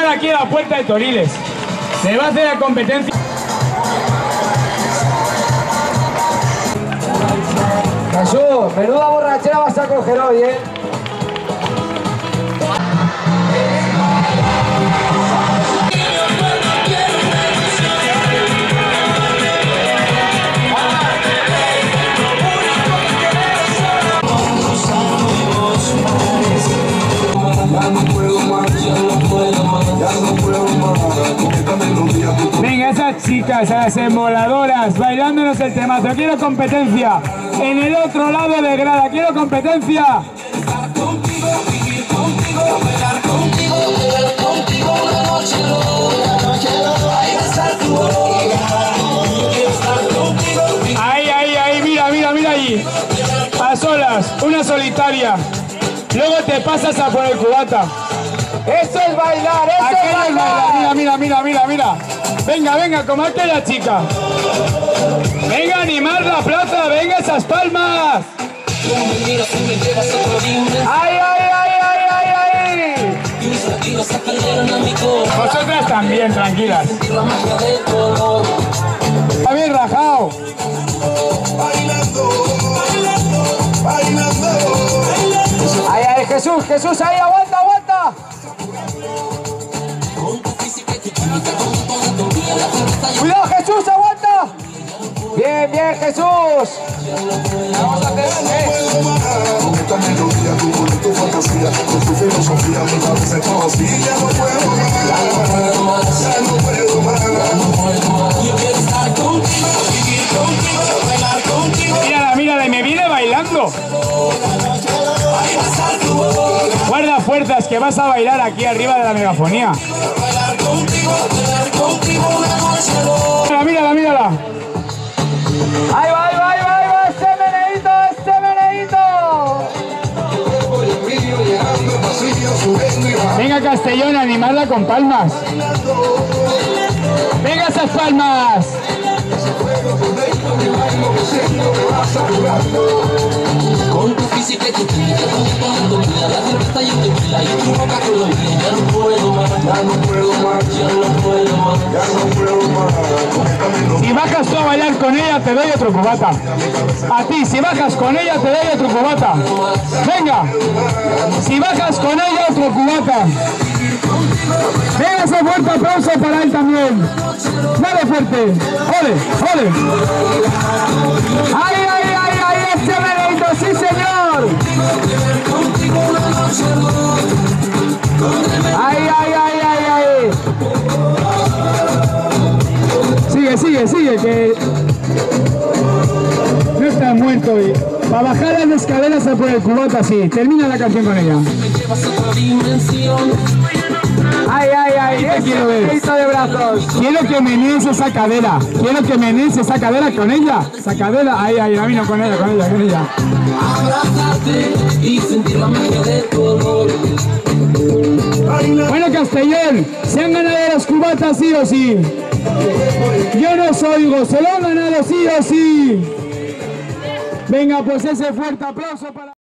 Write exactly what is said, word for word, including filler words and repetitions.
llegar aquí a la puerta de Toriles. Se va a hacer la competencia. Jesús, menuda borrachera vas a coger hoy, ¿eh? Venga, esas chicas, esas emoladoras, bailándonos el temazo. Quiero competencia. En el otro lado de grada, quiero competencia. Ahí, ahí, ahí, mira, mira, mira allí. A solas, una solitaria. Luego te pasas a por el cubata. ¡Eso es bailar! ¡Eso es bailar! Mira, mira, mira, mira, mira. Venga, venga, como aquella chica. Venga, animar la plaza, venga esas palmas. ¡Ay, ay, ay, ay, ay, ay! Vosotras también, tranquilas. Está bien rajado. ¡Ay, ay, Jesús, Jesús, ahí, aguanta, aguanta! ¡Cuidado, Jesús, aguanta! Bien, bien, Jesús. Vamos a hacer, ¿eh? Mírala, mírala, y me viene bailando. Guarda fuerzas, que vas a bailar aquí arriba de la megafonía. Mírala, mírala, mírala. ¡Ahí va, ahí va, ahí va, ahí va! ¡Este meneíto, este meneíto! Venga, Castellón, a animarla con palmas. Venga esas palmas. Con tu física y tu química, con tu tequila, la cerveza y el tequila, y tu boca colorida, ya no puedo más, ya no puedo más, ya no puedo más, ya no puedo más. Si bajas tú a bailar con ella, te doy otro cubata. A ti, si bajas con ella, te doy otro cubata. Venga, si bajas con ella, otro cubata. Venga, ese fuerte aplauso para él también. Dale fuerte. Ole, ole. ¡Ay, ay, ay, ay! ¡Este meneíto, sí, señor! ¡Ay, ay, ay, ay, ay! Sigue, sigue, sigue, que no está muerto. Y para bajar las escaleras a por el cubata, sí. Termina la canción con ella. ¡Ay, ay, ay! Te quiero ver. ¡Meneíto de brazos! Quiero que menees esa cadera. Quiero que menees esa cadera con ella. Esa cadera. Ay, ay, a mí no, con ella, con ella, con ella. Abrazarte y sentir la magia de tu olor. Bueno, Castellón, se han ganado los cubatas sí o sí. Yo no os oigo, se lo han ganado sí o sí. Venga, pues ese fuerte aplauso para...